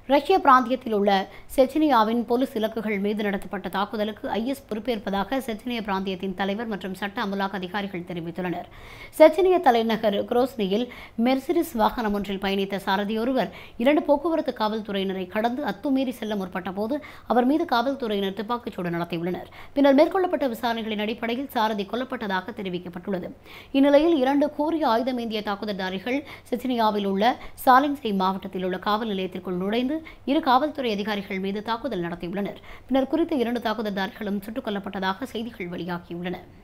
ரஷ்ய பிராந்தியத்தில் உள்ள செச்சனியாவின் போலீஸ் இலக்குகள் மீது நடத்தப்பட்ட தாக்குதலுக்கு ஐஎஸ் பொறுப்பேற்பதாக செச்சனிய பிராந்தியத்தின் தலைவர் மற்றும் சட்ட அமலாக்க அதிகாரிகள் தெரிவித்துள்ளனர். செச்சனிய தலைநகர் குரோஸ்னியில் மெர்சிடிஸ் வாகனம் ஒன்றில் பயணித்த சாரதி ஒருவர் 2 போக்குவரத்து காவல்துறையினரை கடந்து அத்துமீறி செல்ல முற்பட்ட போது அவர் மீது காவல்துறையினர் துப்பாக்கிச்சூடு நடத்தியுள்ளனர். பின்னர் மேற்கொள்ளப்பட்ட விசாரணைகளின் அடிப்படையில் சாரதி கொல்லப்பட்டதாக தெரிவிக்கப்பட்டுள்ளது. இந்நிலையில் 2 கூறிய ஆயுதமேந்திய தாக்குதல்தாரிகள் செச்சனியாவில் உள்ள சாலின்சை மாவட்டத்தில் உள்ள காவல் நிலையத்திற்குள் நுழைந்து 2 காவல்துறை அதிகாரிகள் மீது தாக்குதல் நடத்தியுள்ளனர். பின்னர் குறித்த 2 தாக்குதல்தாரிகளும் சுட்டுக் கொல்லப்பட்டதாக செய்திகள் வெளியாகியுள்ளன.